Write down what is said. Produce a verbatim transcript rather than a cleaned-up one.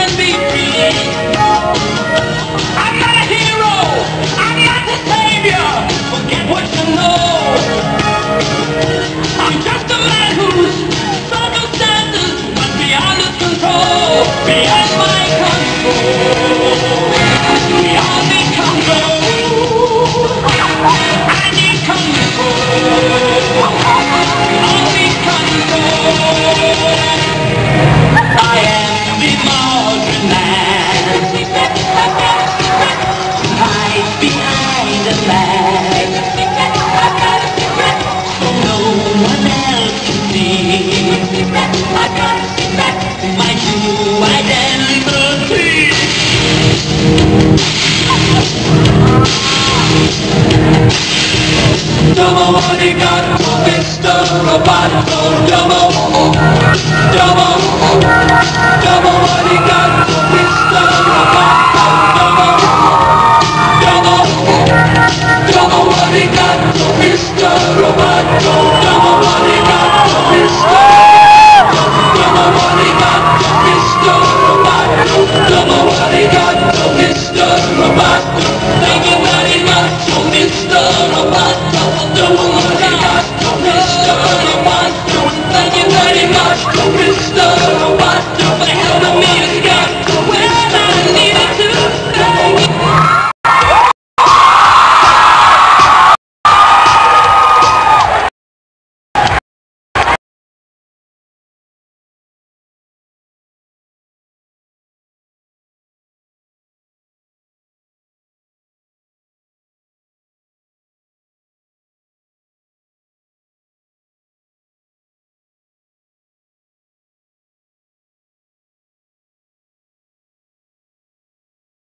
can be free. I'm not a hero, I'm not the savior. Forget what you know. I'm just a man whose circumstances must be under control. Beyond my control. Beyond the control. I need control. Beyond the control. I am the modern man. Hide behind a flag. So no one else can see my true identity. Domo arigato, Mister Roboto. Domo